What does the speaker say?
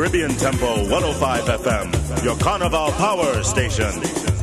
Caribbean Tempo 105 FM, your Carnival Power Station.